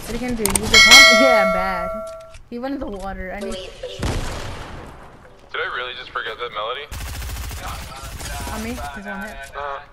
What are you gonna do? Use your pump? Yeah, bad. He went in the water. I need. Did I really just forget that melody? On me? He's on it.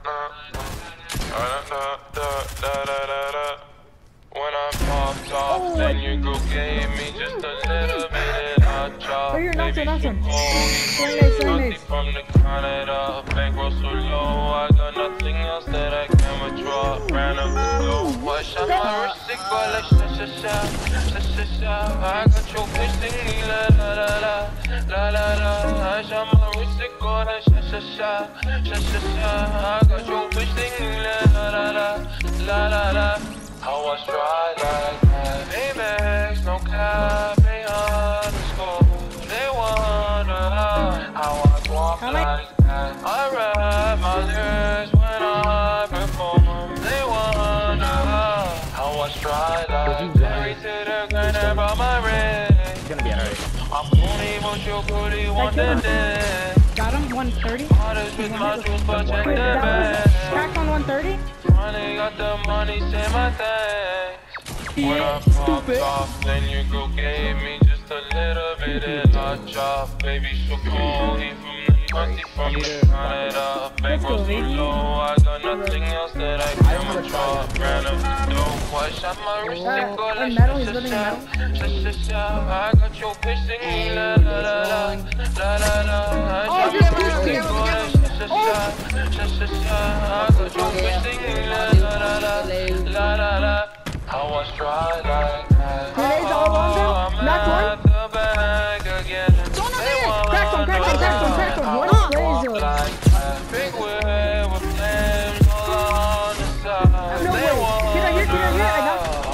When I popped off, then your girl gave me just a little bit of hot chop. Oh, you're not Baby, so so nothing. cold. From the Canada, bankroll so low. I got nothing else that I can withdraw. Ran up the dough. Wash out my wrist, it go like sha-sha-sha, sha-sha-sha. I got your bitch singing la la la la, la la la. Wash out my wrist, it go like sha-sha-sha, sha-sha-sha. I got your bitch singing la la la, la la la. How I try like that, Amex, no cap, underscore. They wonder how I walk like that. I rap my lyrics when I perform. They wonder how I try like that. Every to the grind about my wrist. It's gonna be alright. I'm only what your booty want to day. Got him 130. Artists with my juice, but check the bag. Cracked on 130. Finally got the money, say my thanks. When I popped off, then your girl gave me just a little bit of hot chop. Baby, so cold, he from the Canada. Bankroll so low, I got nothing else that I can withdraw. Ran up the dough, wash out my wrist, it go like sha-sha-sha. I got your bitch singing la la la la, la la la. I got your bitch singing sha-sha-sha, sha-sha-sha. I got your bitch singing la la la, la la la. How I try like that. Grenades all on them. Knocked one. The bag again. Cracked one. What is laser? Big wheel with flames all on the side. No way. Get out here. I got him.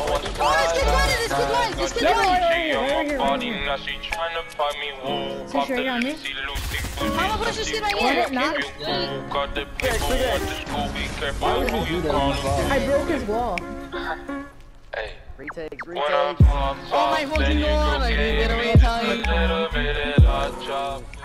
Oh, this kid lies. Now she tryna find me. Woo. Sure you're on me? I'm gonna push this shit right here. Got the people want the school. Be careful who you call. I broke his wall. Hey. Retakes. Oh my fucking god, I didn't get away in time.